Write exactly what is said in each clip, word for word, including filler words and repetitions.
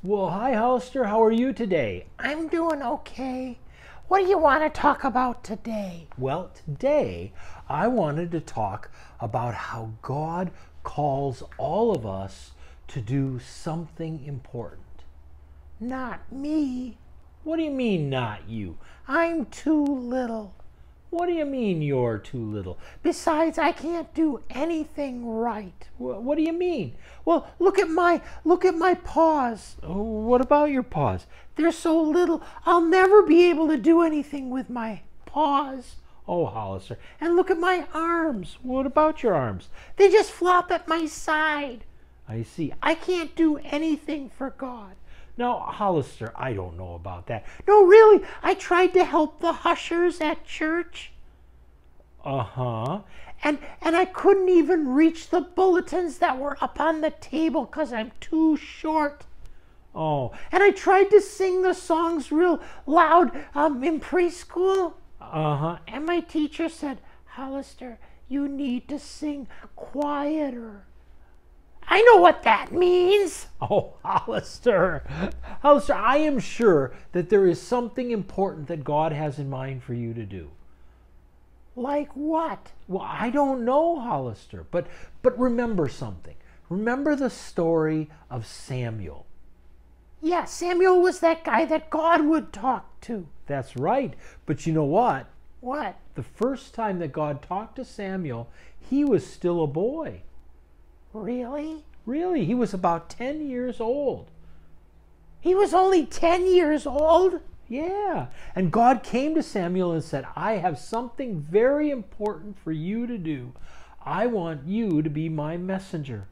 Well, hi, Hollister. How are you today? I'm doing okay. What do you want to talk about today? Well, today I wanted to talk about how God calls all of us to do something important. Not me. What do you mean, not you? I'm too little. What do you mean you're too little? Besides, I can't do anything right. Wh- What do you mean? Well, look at my look at my paws. Oh, what about your paws? They're so little. I'll never be able to do anything with my paws. Oh, Hollister. And look at my arms. What about your arms? They just flop at my side. I see. I can't do anything for God. Now, Hollister, I don't know about that. No, really, I tried to help the hushers at church. Uh-huh. And and I couldn't even reach the bulletins that were up on the table because I'm too short. Oh, And I tried to sing the songs real loud um, in preschool. uh-huh. And my teacher said, Hollister, you need to sing quieter. I know what that means. Oh, Hollister. Hollister, I am sure that there is something important that God has in mind for you to do. Like what? Well, I don't know, Hollister, but but remember something. Remember the story of Samuel. Yeah, Samuel was that guy that God would talk to. That's right. But you know what? What? The first time that God talked to Samuel, he was still a boy. Really? Really, he was about ten years old. He was only ten years old? Yeah. And God came to Samuel and said, I have something very important for you to do. I want you to be my messenger.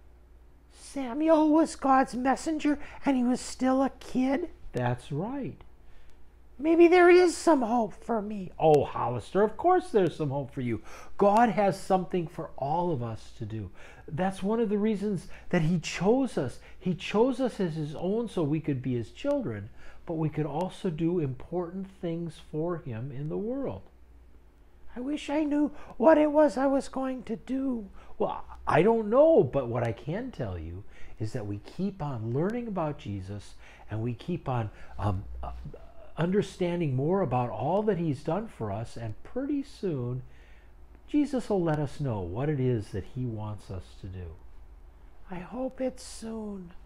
Samuel was God's messenger and he was still a kid? That's right. Maybe there is some hope for me. Oh, Hollister, of course there's some hope for you. God has something for all of us to do. That's one of the reasons that he chose us. He chose us as his own so we could be his children, but we could also do important things for him in the world. I wish I knew what it was I was going to do. Well, I don't know, but what I can tell you is that we keep on learning about Jesus and we keep on um, uh, understanding more about all that he's done for us, and pretty soon Jesus will let us know what it is that he wants us to do. I hope it's soon.